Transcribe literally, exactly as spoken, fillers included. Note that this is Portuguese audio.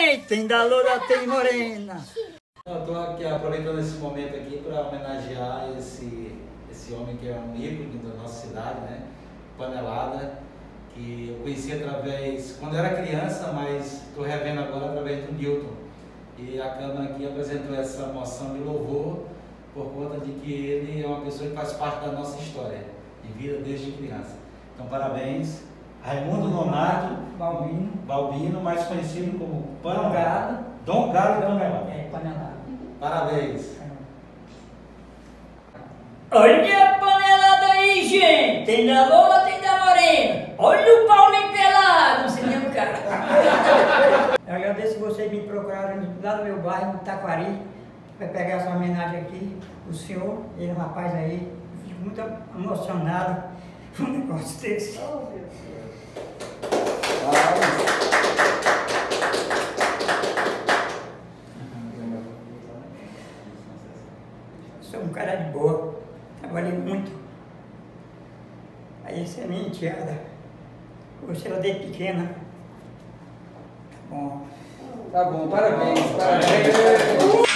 gente, tem da loura, tem morena. Eu estou aqui aproveitando esse momento aqui para homenagear esse, esse homem que é um ícone da nossa cidade, né? Panelada, que eu conheci através, quando eu era criança, mas estou revendo agora através do Newton. E a Câmara aqui apresentou essa moção de louvor por conta de que ele é uma pessoa que faz parte da nossa história, de vida desde criança. Então, parabéns. Raimundo Nonato Balbino. Balbino, mais conhecido como Dom Galo. Dom Galo Panelada. É, panelada. Parabéns. Olha a panelada aí, gente. Tem da loura, tem da morena. Olha o Paulinho pelado, não sei nem o cara. Eu agradeço que vocês me procuraram lá no meu bairro, no Taquari, para pegar essa homenagem aqui. O senhor, ele é um rapaz aí, eu fico muito emocionado com um negócio desse. Oh, meu Deus. Sou um cara de boa, trabalhei muito. Aí essa é minha enteada. Gostei ela desde pequena. Tá bom. Tá bom, parabéns. Parabéns.